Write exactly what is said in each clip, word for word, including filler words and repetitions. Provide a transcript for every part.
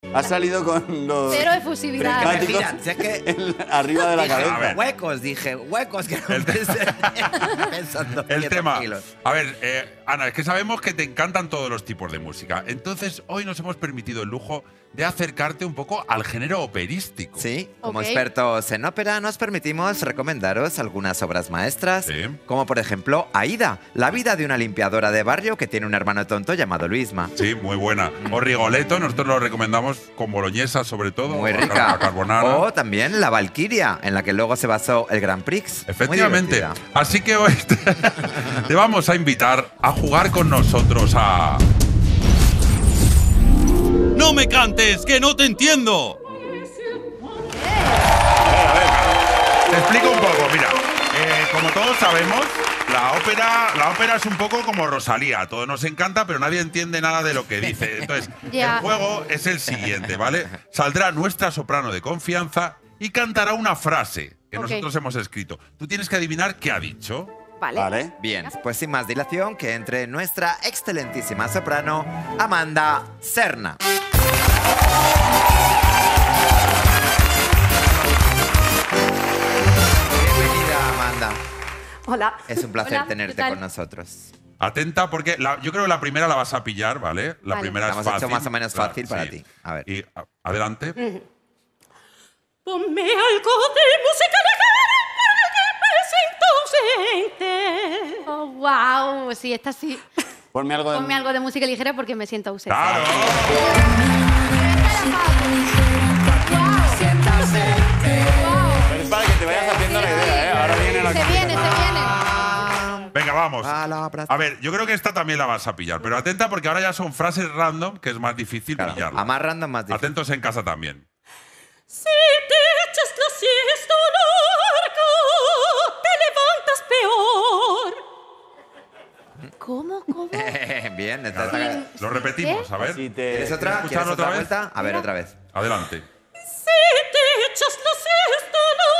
Ha salido con los... Cero efusividad. prismáticos Mira, si es que- en- arriba de la Dije, cabeza. a ver, huecos, dije, huecos que no El- pensando El quietos tema. kilos. A ver, eh, Ana, es que sabemos que te encantan todos los tipos de música. Entonces, hoy nos hemos permitido el lujo de acercarte un poco al género operístico. Sí, como Ok. expertos en ópera nos permitimos recomendaros algunas obras maestras, Sí. como por ejemplo Aida, la vida de una limpiadora de barrio que tiene un hermano tonto llamado Luisma. Sí, muy buena. O Rigoletto, nosotros lo recomendamos con boloñesa sobre todo. Muy o rica. a carbonara. O también La Valquiria, en la que luego se basó el Grand Prix. Muy Efectivamente. divertida. Así que hoy te, te vamos a invitar a jugar con nosotros a... ¡No me cantes, que no te entiendo! Te explico un poco, mira. Eh, como todos sabemos, la ópera, la ópera es un poco como Rosalía. Todo nos encanta, pero nadie entiende nada de lo que dice. Entonces, Ya. el juego es el siguiente, ¿vale? Saldrá nuestra soprano de confianza y cantará una frase que Ok. nosotros hemos escrito. Tú tienes que adivinar qué ha dicho. Vale. Vale. Bien, pues sin más dilación, que entre nuestra excelentísima soprano, Amanda Serna. Bienvenida, Amanda. Hola. Es un placer Hola, ¿qué tenerte tal? con nosotros. Atenta, porque la- yo creo que la primera la vas a pillar, ¿vale? La Vale. primera La es hemos hecho fácil. más o menos Claro, fácil para ti. A ver. Y a- adelante. Ponme algo de música ligera porque me siento ausente. Oh, wow. Sí, esta sí. Ponme algo de... Ponme algo de música ligera porque me siento ausente. ¡Claro! Pero es para que te vayas haciendo la idea, ¿eh? Ahora viene la Se viene, se viene. Venga, vamos. Palabras. A ver, yo creo que esta también la vas a pillar, pero atenta porque ahora ya son frases random que es más difícil Claro, pillarla. a más random, más difícil. Atentos en casa también. Si te echas la siesta larga, te levantas peor. ¿Cómo? ¿Cómo? Bien, esta- esta- Lo repetimos, a ver. Si te... ¿Quieres otra? escucharlo ¿Quieres otra otra vez? vuelta? A ver, otra vez. Adelante. Si te echas la siesta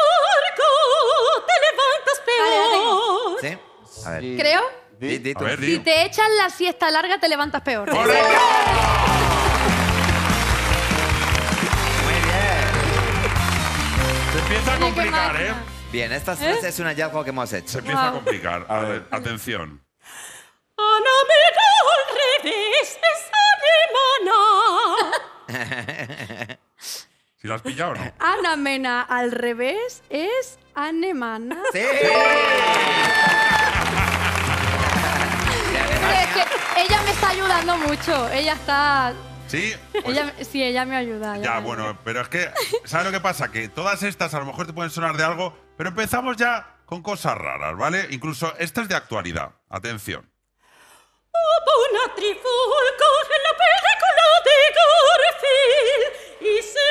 larga, te levantas peor. ¿Sí? A ver. Sí. Creo. Di, di A tú. ver, Si di. te echas la siesta larga, te levantas peor. ¡Correcto! Muy bien. Se empieza a Oye, qué complicar, ¿eh? máquina. Bien, esta frase es un hallazgo que hemos Se hecho. empieza a Wow. complicar. A A ver. ver, atención. Ana Mena al revés es alemana. ¿Si la has pillado o no? Ana Mena al revés es anemana. ¡Sí! Es que ella me está ayudando mucho. Ella está. Sí. Pues, Ella, sí, ella me ayuda. ella ya, me bueno, pero es que, ¿sabes lo que pasa? Que todas estas a lo mejor te pueden sonar de algo, pero empezamos ya con cosas raras, ¿vale? Incluso esta es de actualidad. Atención. Hubo una trifulca en la película de Garfield y se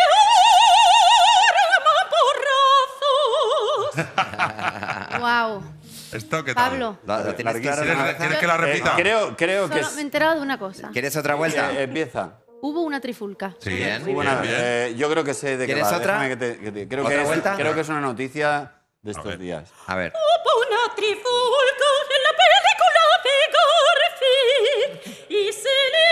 le arma porrazos. Wow. ¿Esto qué tal? Pablo, ¿Lo, lo tienes Larguísimo. claro? en la ¿Quieres, cabeza? quieres que la Eh, repita? creo, creo que... solo es- me he enterado de una cosa. ¿Quieres otra vuelta? eh, empieza. Hubo una trifulca. Sí, Bien. bien, Bueno, bien. eh, yo creo que sé de qué ¿Quieres va. otra? Déjame que te- que te- creo, ¿Otra que es, vuelta? creo que es una noticia de estos ver. días. A ver. Hubo una trifulca en la película de Garfield y se le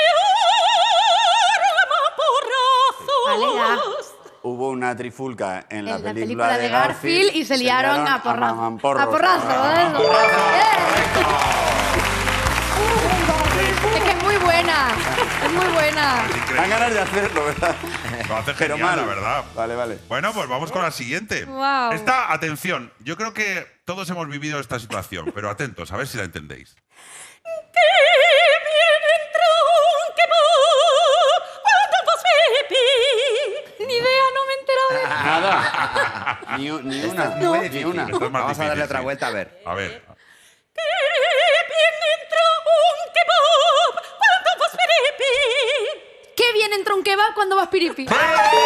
arma Vale, ya. porrazos. Hubo una trifulca en la, En la película, película de Garfield y se liaron a porrazo. mamamporros. A porrazo, ¿eh? Es que es muy buena. Es muy buena. Dan ganas de hacerlo, ¿verdad? Lo hace Pero genial, mal. la verdad. Vale, vale. Bueno, pues vamos con la siguiente. Guau. Esta, atención, yo creo que todos hemos vivido esta situación, pero atentos, a ver si la entendéis. Que bien entró un kebab cuando vas pipí. Ni idea, no me he enterado de Nada. Ni, u- ni una. Muy Ni difícil. una. Esto es más Vamos a darle difícil, otra sí. vuelta, a ver. A ver. Que bien entró un kebab cuando vas pipí. Qué bien entró un kebab cuando vas piripi. Muy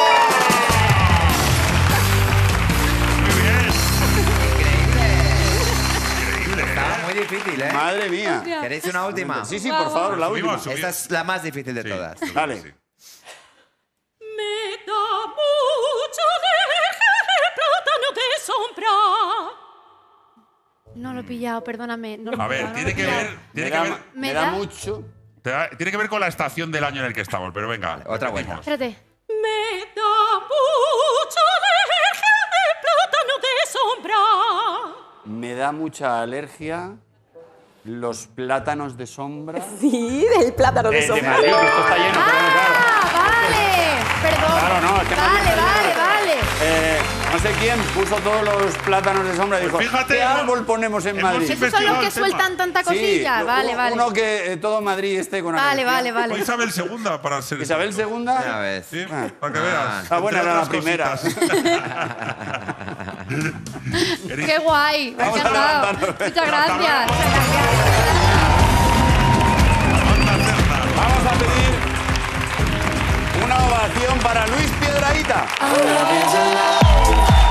bien. Increíble, Estaba ¿eh? muy difícil, ¿eh? Madre mía. ¿Queréis una última? Sí, sí, por favor, la última. Subimos, Esta es la más difícil de Sí, todas. yo creo Dale. que sí. Me da mucho de plátano de sombra. No lo he pillado, perdóname. No lo he A ver, pillado, no tiene lo he que pillado. ver, Me tiene que da, ver. me Me da da- mucho. Te da- tiene que ver con la estación del año en el que estamos, pero venga. Otra vuelta. Espérate. Me da mucha alergia el plátano de sombra. Me da mucha alergia los plátanos de sombra. Sí, del plátano de Eh, de sombra. Madrid, que esto está lleno, pero claro. ¡Ah, vale! Perdón. Claro, no, es que Madrid Vale, está vale, lleno. vale. Eh, no sé quién puso todos los plátanos de sombra y dijo, Pues fíjate, ¿qué hemos- árbol ponemos en hemos Madrid? Esos son investigado los que el tema. sueltan tanta Sí, cosilla. lo- vale, uno, vale. uno que eh, todo Madrid esté con Vale, alergia. vale, O vale. Isabel segunda para ser. Isabel Ya segunda. ves. Sí, Ah. para que veas. Ah, buena Entre era la otras primera. cositas. Eres- Qué guay. Me ha Vamos a encantado. levantarnos. Muchas gracias. Vamos a pedir una ovación para Luis Piedrahita.